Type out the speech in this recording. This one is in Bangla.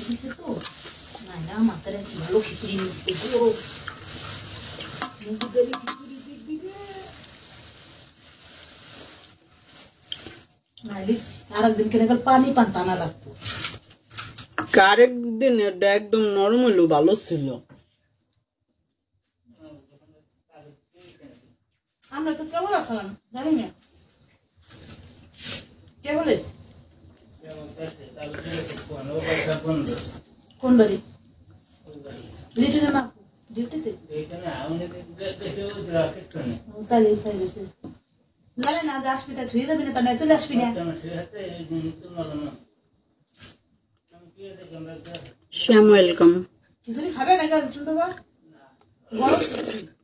দিছে তো নাই না মাথায় কি ভালো খিচুড়ি দিছে গো মুগ ডালি খিচুড়ি দিবি রে নাইলে আরেকদিন কেন গেল পানি পান্তানা লাগতো কারেক দিন এটা একদম নরম হইলো ভালো ছিল আমরা তো কেবল আসলাম জানি না কেবল এসে কোন বাড়ি লিটনে মা ডিউটিতে তাহলে তাই গেছে না না আসবি তা ধুয়ে যাবি না তা নয় চলে আসবি না শ্যাম ওয়েলকাম খিচুড়ি খাবে না গরম